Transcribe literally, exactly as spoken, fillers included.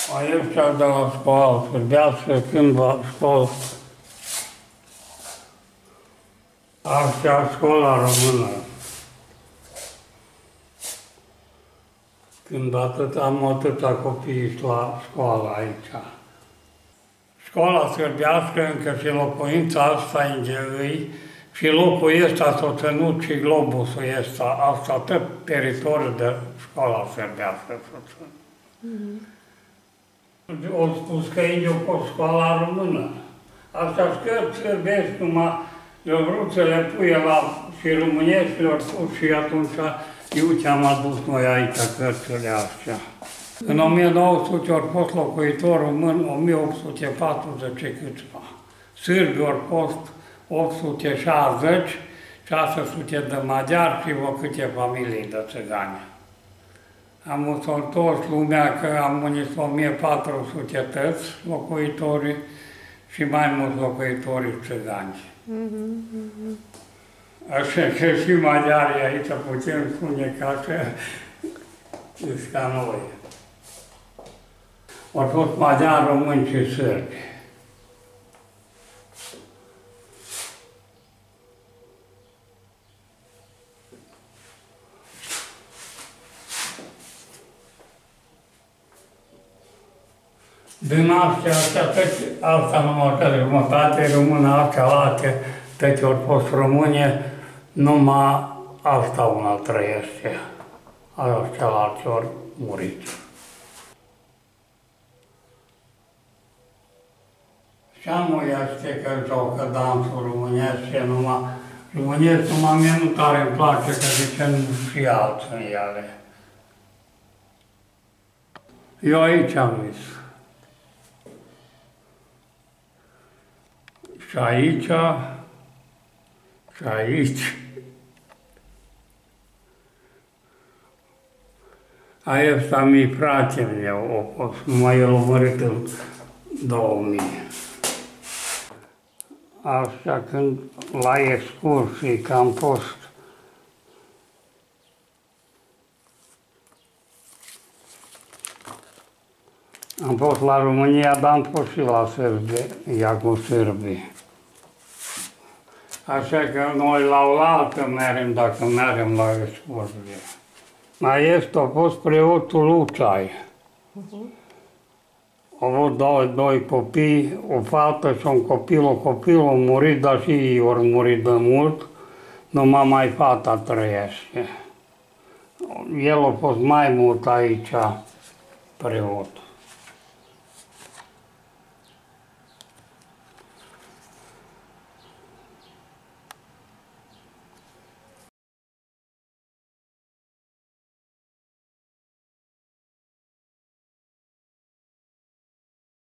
Aici de la școală sârbească, cândva școală. Așa, școala română. Când atât, am atâta copii la școală aici. Școala sârbească, încă și locuința asta îi, și locul ăsta s-a ținut și globusul ăsta, asta tot teritoriul de școala sârbească s-a ținut. Mm-hmm. Au spus că e o școala română. Asta scări sârbești, numai eu vrut să le puie la și românești le-au spus și atunci eu ce-am adus noi aici cărțile astea. În o mie nouă sute au fost locuitori români o mie opt sute patruzeci și câțiva. Sârbi au fost opt sute șaizeci, șase sute de maghiari și vreo câte familii de țigani. Am întors lumea că am unit o mie patru sute tăți locuitori și mai mulți locuitori țigani. Mm-hmm. Așa că și maghiarii aici putem spune că așa sunt ca noi. Au fost maghiari, români și sârbi. Din astea, astea, asta numai că jumătate română, astea, alte, toate au fost române, numai asta una trăiește, astea alte ori murit. Și amul este că joacă dansul românesc și numai, românesc numai mie nu tare îmi place, că zicem și alții în ele. Eu aici am vis. Și aici, și aici. Aiesta mi-i fratele meu, a fost, numai el a murit în două mii. Așa când la excursii, că am fost Am fost la România, dar am fost și la Sârbia cu sârbii. Așa că noi la oaltă mergem dacă mergem la excursie. Mai este, a fost preotul Luțai. Uh-huh. Au avut doi, doi copii, o fată și un copil. O copil a murit, dar și ei au murit de mult, numai mai fata trăiește. El a fost mai mult aici, preot.